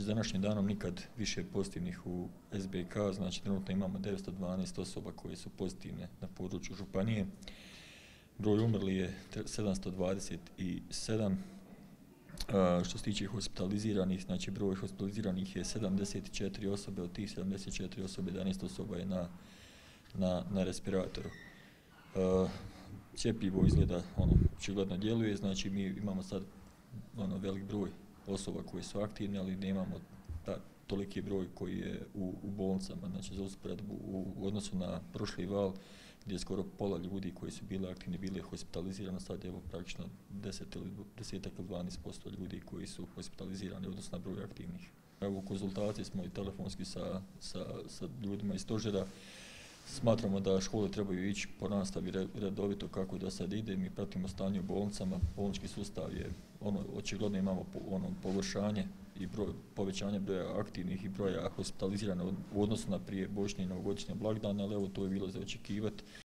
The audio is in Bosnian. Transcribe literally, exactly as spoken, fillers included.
današnjim danom nikad više pozitivnih u S B K, znači trenutno imamo devetsto dvanaest osoba koje su pozitivne na području županije. Broj umrli je sedamsto dvadeset sedam. Što se tiče hospitaliziranih, znači broj hospitaliziranih je sedamdeset četiri osobe, od tih sedamdeset četiri osobe jedanaest osoba je na, na, na respiratoru. Uh, cjepivo izgleda, ono, očigledno djeluje, znači mi imamo sad ono, velik broj osoba koje su aktivne, ali nemamo ta, toliki broj koji je u, u bolnicama, znači za usporedbu u, u odnosu na prošli val, gdje je skoro pola ljudi koji su bili aktivni bili hospitalizirani, sad je evo praktično deset ili desetak ili dvanaest posto ljudi koji su hospitalizirani u odnosu na broj aktivnih. Evo u konzultaciji smo i telefonski sa, sa, sa ljudima iz stožera. Smatramo da škole trebaju ići po nastavi redovito kako do sad ide. Mi pratimo stanje u bolnicama, bolnički sustav je, ono, očigledno imamo po, ono, pogoršanje i broj, povećanje broja aktivnih i broja hospitaliziranih u odnosu na prije božićne i novogodišnje blagdane, ali evo to je bilo za očekivati.